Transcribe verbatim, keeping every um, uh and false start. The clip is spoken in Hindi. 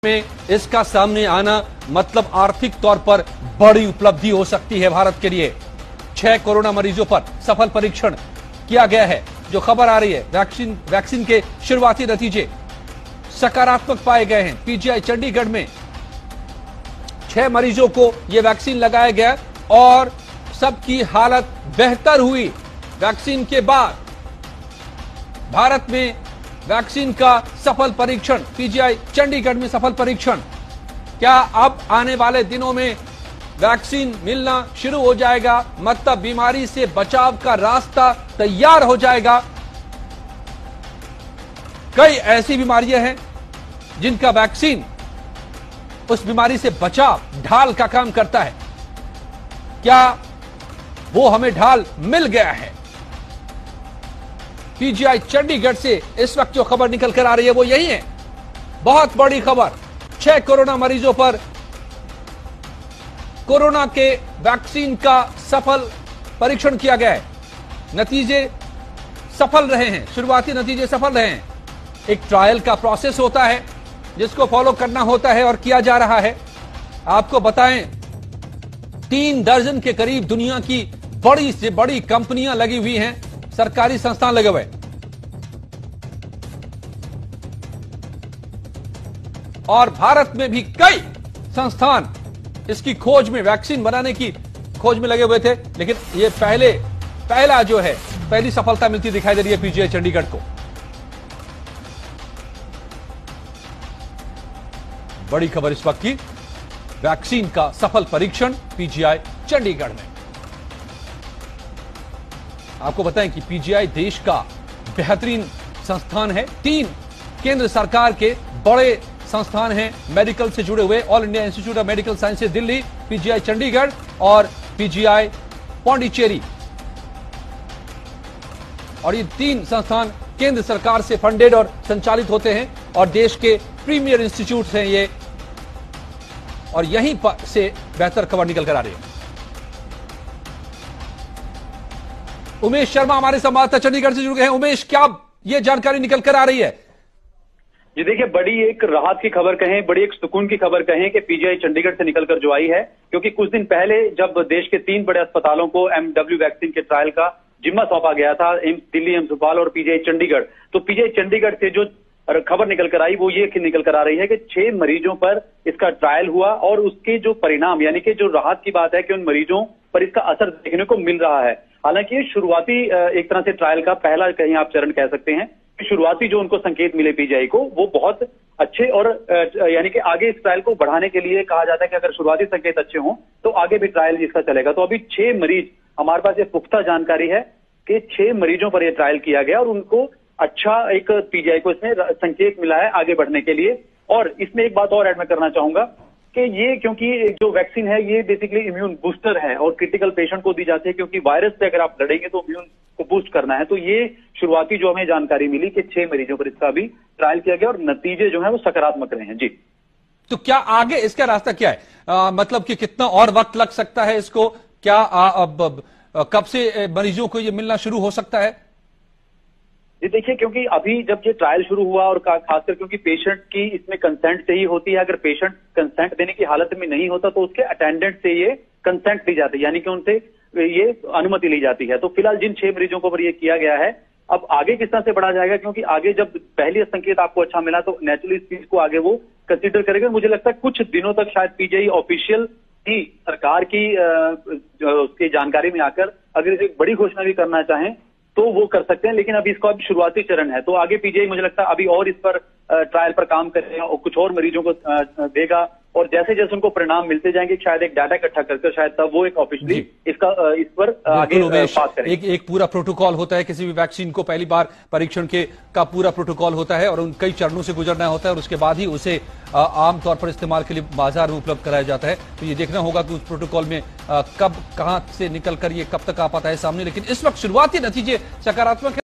में इसका सामने आना मतलब आर्थिक तौर पर बड़ी उपलब्धि हो सकती है भारत के लिए। छह कोरोना मरीजों पर सफल परीक्षण किया गया है। जो खबर आ रही है, वैक्सीन वैक्सीन के शुरुआती नतीजे सकारात्मक पाए गए हैं। पीजीआई चंडीगढ़ में छह मरीजों को यह वैक्सीन लगाया गया और सबकी हालत बेहतर हुई। वैक्सीन के बाद भारत में वैक्सीन का सफल परीक्षण, पीजीआई चंडीगढ़ में सफल परीक्षण। क्या अब आने वाले दिनों में वैक्सीन मिलना शुरू हो जाएगा, मतलब बीमारी से बचाव का रास्ता तैयार हो जाएगा? कई ऐसी बीमारियां हैं जिनका वैक्सीन उस बीमारी से बचाव, ढाल का काम करता है। क्या वो हमें ढाल मिल गया है? पीजीआई चंडीगढ़ से इस वक्त जो खबर निकल कर आ रही है वो यही है, बहुत बड़ी खबर। छह कोरोना मरीजों पर कोरोना के वैक्सीन का सफल परीक्षण किया गया है। नतीजे सफल रहे हैं, शुरुआती नतीजे सफल रहे हैं। एक ट्रायल का प्रोसेस होता है जिसको फॉलो करना होता है और किया जा रहा है। आपको बताएं, तीन दर्जन के करीब दुनिया की बड़ी से बड़ी कंपनियां लगी हुई हैं, सरकारी संस्थान लगे हुए, और भारत में भी कई संस्थान इसकी खोज में, वैक्सीन बनाने की खोज में लगे हुए थे। लेकिन ये पहले पहला जो है, पहली सफलता मिलती दिखाई दे रही है पीजीआई चंडीगढ़ को। बड़ी खबर इस वक्त की, वैक्सीन का सफल परीक्षण पीजीआई चंडीगढ़ में। आपको बताएं कि पीजीआई देश का बेहतरीन संस्थान है। तीन केंद्र सरकार के बड़े संस्थान हैं मेडिकल से जुड़े हुए, All India Institute of Medical Sciences Delhi, PGI Chandigarh और पीजीआई पौंडीचेरी। और ये तीन संस्थान केंद्र सरकार से फंडेड और संचालित होते हैं और देश के प्रीमियर इंस्टीट्यूट हैं ये, और यहीं पर से बेहतर खबर निकल कर आ रही है। उमेश शर्मा हमारे संवाददाता चंडीगढ़ से जुड़ गए हैं। उमेश, क्या ये जानकारी निकल कर आ रही है? जी देखिए, बड़ी एक राहत की खबर कहें, बड़ी एक सुकून की खबर कहें कि पीजीआई चंडीगढ़ से निकलकर जो आई है, क्योंकि कुछ दिन पहले जब देश के तीन बड़े अस्पतालों को एमडब्ल्यू वैक्सीन के ट्रायल का जिम्मा सौंपा गया था, एम्स दिल्ली, एम्स भोपाल और पीजीआई चंडीगढ़, तो पीजीआई चंडीगढ़ से जो खबर निकल कर आई वो ये निकल कर आ रही है कि छह मरीजों पर इसका ट्रायल हुआ और उसके जो परिणाम, यानी कि जो राहत की बात है कि उन मरीजों पर इसका असर देखने को मिल रहा है। हालांकि ये शुरुआती एक तरह से ट्रायल का पहला कहीं आप चरण कह सकते हैं। शुरुआती जो उनको संकेत मिले पीजीआई को वो बहुत अच्छे, और यानी कि आगे इस ट्रायल को बढ़ाने के लिए कहा जाता है कि अगर शुरुआती संकेत अच्छे हों तो आगे भी ट्रायल इसका चलेगा। तो अभी छह मरीज, हमारे पास ये पुख्ता जानकारी है कि छह मरीजों पर यह ट्रायल किया गया और उनको अच्छा एक पीजीआई को इसमें संकेत मिला है आगे बढ़ने के लिए। और इसमें एक बात और ऐड मैं करना चाहूंगा कि ये, क्योंकि जो वैक्सीन है ये बेसिकली इम्यून बूस्टर है और क्रिटिकल पेशेंट को दी जाती है, क्योंकि वायरस से अगर आप लड़ेंगे तो इम्यून को बूस्ट करना है। तो ये शुरुआती जो हमें जानकारी मिली कि छह मरीजों पर इसका भी ट्रायल किया गया और नतीजे जो है वो सकारात्मक रहे हैं। जी, तो क्या आगे इसका रास्ता क्या है? आ, मतलब कि कितना और वक्त लग सकता है इसको? क्या आ, अब, अब, कब से मरीजों को ये मिलना शुरू हो सकता है? जी देखिए, क्योंकि अभी जब ये ट्रायल शुरू हुआ और खासकर क्योंकि पेशेंट की इसमें कंसेंट से ही होती है, अगर पेशेंट कंसेंट देने की हालत में नहीं होता तो उसके अटेंडेंट से ये कंसेंट दी जाती है, यानी कि उनसे ये अनुमति ली जाती है। तो फिलहाल जिन छह मरीजों को पर ये किया गया है, अब आगे किस तरह से बढ़ा जाएगा, क्योंकि आगे जब पहली संकेत आपको अच्छा मिला तो नेचुरली इस चीज को आगे वो कंसिडर करेगा। मुझे लगता है कुछ दिनों तक शायद पीजीआई ऑफिशियल ही सरकार की उसकी जानकारी में आकर अगर इसे बड़ी घोषणा भी करना चाहें तो वो कर सकते हैं, लेकिन अभी इसका अभी शुरुआती चरण है। तो आगे पीजीआई मुझे लगता है अभी और इस पर ट्रायल पर काम करेगा और कुछ और मरीजों को देगा, और जैसे जैसे उनको परिणाम मिलते जाएंगे शायद एक डाटा इकट्ठा करके शायद तब वो एक ऑफिशियली इसका इस पर आगे बात करेंगे। एक, एक पूरा प्रोटोकॉल होता है किसी भी वैक्सीन को, पहली बार परीक्षण के का पूरा प्रोटोकॉल होता है और उन कई चरणों से गुजरना होता है और उसके बाद ही उसे आमतौर पर इस्तेमाल के लिए बाजार में उपलब्ध कराया जाता है। तो ये देखना होगा कि उस प्रोटोकॉल में आ, कब कहां से निकल कर ये कब तक आ पाता है सामने। लेकिन इस वक्त शुरुआती नतीजे सकारात्मक है।